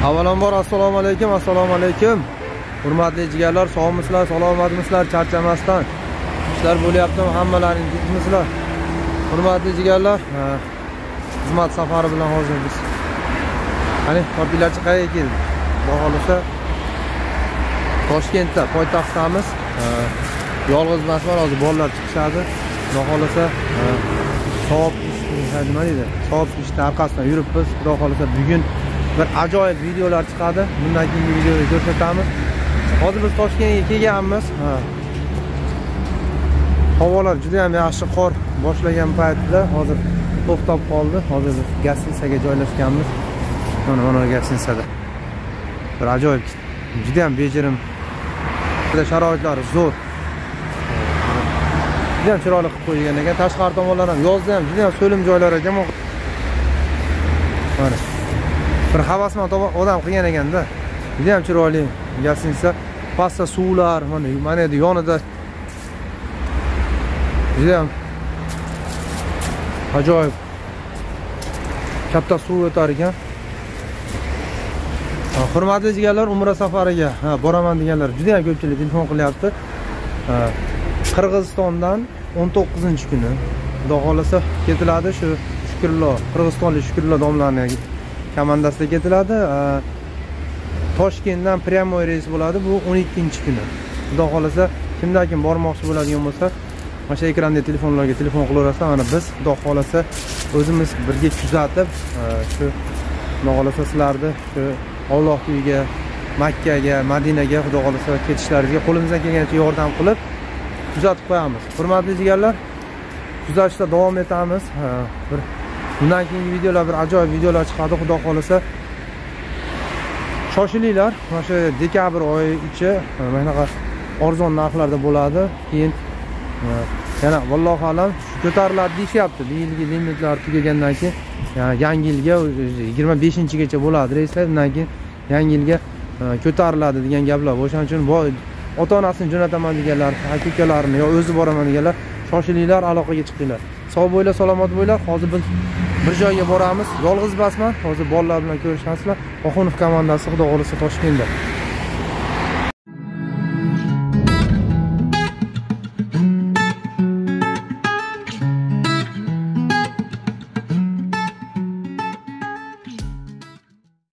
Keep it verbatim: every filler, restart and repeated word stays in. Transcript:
Avvalambor assalomu alaykum, assalomu alaykum. Hurmatli jigarlar, sog'misizlar, salomatmisizlar, charchamasdan. Ishlar bo'lyaptimi? Hammalaringiz hurmatli jigarlar, xizmat safari bilan hozir biz. Qani, topinglarchi qayerga keldik? Xudo xolisa Toshkentda, poytaxtdamiz. Yolg'iz emasman, hozir bolalar chiqishadi. Xudo xolisa soat nima deydi? Soat ishda orqasidan yuribmiz. Xudo xolisa bugun bir ajoyib videolar chiqadi. Bundan keyingi videoda ko'rsatamiz. Hozir biz Toshkentga kelganmiz. Havolar juda ham yaxshi, qor boshlagan paytda hozir to'xtab qoldi. Hozir biz Gostinsaga joylashganmiz. Mana mana Gostinsada. Bir ajoyib, juda ham bejirim. Juda sharoitlari zo'r. Juda ham chiroyli qilib qo'ygan ekan. Tashqari tomonlar ham yozda ham juda ham so'lim joylar ekan. Mana bir havasman odam qilgan ekanda. Juda ham chiroyli Gostinsa. Pastda suvlar, mana mana bu yonida juda ham ajoyib katta suv o'tar ekan. Hurmatli jigarlar, umra safariga boraman deganlar juda ham ko'pchilik telefon qilyapti. Qirg'izistondan o'n to'qqizinchi kuni Xudo xolasa ketiladi. Shu Shukrullo, qirg'izistonlik Shukrullo domlaning komandasida ketiladi. Toshkentdan pryamoy reys bo'ladi. Bu o'n ikkinchi kuni. Xudo xolasa kimdan kim bormoqchi bo'ladigan bo'lsa, mana shu ekranda telefonlarga telefon qilaverasizlar. Mana biz Xudo xolasa o'zimiz birga kuzatib, shu Xudo xolasa sizlarni shu Alloh uyiga, Makkaga, Madinaga Xudo xolasa ketishlaringizga qo'limizdan kelgancha yordam qilib kuzatib qo'yamiz. Hurmatli jigarlar, kuzatishda davom etamiz. Bir bundan keyingi videolar bir ajoyib videolar chiqadi. Xudo xolasa shoshilinglar. Mana shu dekabr oyi ichi mana bunaqa arzon narxlarda bo'ladi. Keyin yana vallohu alam ko'tariladi deyapti. Bu yilgi limitlar tugagandan keyin yangi yilga yigirma beshinchigacha bo'ladi reyslar. Undan keyin yangi yilga ko'tariladi degan gaplar. O'shaning uchun ota-onasini jo'nataman deganlar, aka-ukalarini yo o'zi boraman deganlar, shoshilinglar, aloqaga chiqinglar. Sog' bo'ylar, salomat bo'ylar. Hozir biz bir joyga boramiz. Yolg'iz emasman. Hozir bolalar bilan ko'rishasizlar. Oxunov komandasi Xudo xolasa Toshkentda.